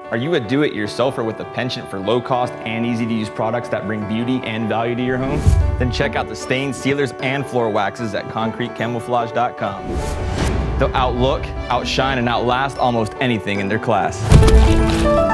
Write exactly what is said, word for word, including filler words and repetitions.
Are you a do-it-yourselfer with a penchant for low-cost and easy-to-use products that bring beauty and value to your home? Then check out the stains, sealers, and floor waxes at concrete camouflage dot com. They'll outlook, outshine, and outlast almost anything in their class.